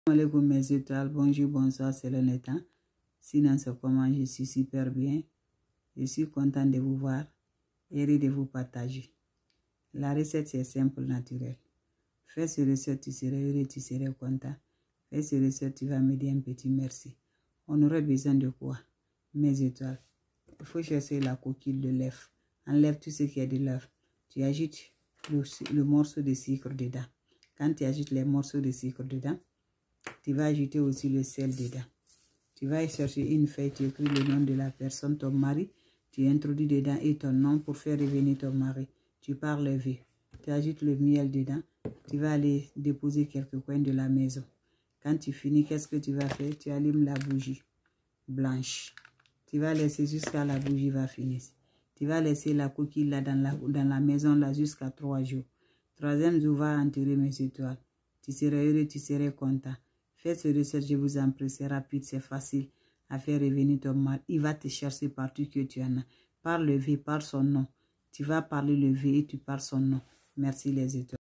Alaikum mes étoiles, bonjour, bonsoir, c'est le temps. Sinon, c'est comment je suis super bien. Je suis content de vous voir et de vous partager. La recette, c'est simple, naturelle. Fais ce recette, tu seras heureux, tu seras content. Fais ce recette, tu vas me dire un petit merci. On aurait besoin de quoi? Mes étoiles. Il faut chercher la coquille de l'œuf. Enlève tout ce qui est de l'œuf. Tu ajoutes le morceau de sucre dedans. Quand tu ajoutes les morceaux de sucre dedans, tu vas ajouter aussi le sel dedans. Tu vas chercher une feuille, tu écris le nom de la personne, ton mari. Tu introduis dedans et ton nom pour faire revenir ton mari. Tu pars lever. Tu ajoutes le miel dedans. Tu vas aller déposer quelques coins de la maison. Quand tu finis, qu'est-ce que tu vas faire? Tu allumes la bougie blanche. Tu vas laisser jusqu'à la bougie va finir. Tu vas laisser la coquille là dans la maison là jusqu'à 3 jours. Troisième jour, va enterrer mes étoiles. Tu seras heureux, tu seras content. Faites ce recette, je vous en prie, c'est rapide, c'est facile à faire revenir ton mari. Il va te chercher partout que tu en as. Par le V, par son nom. Tu vas parler le V et tu parles son nom. Merci les étoiles.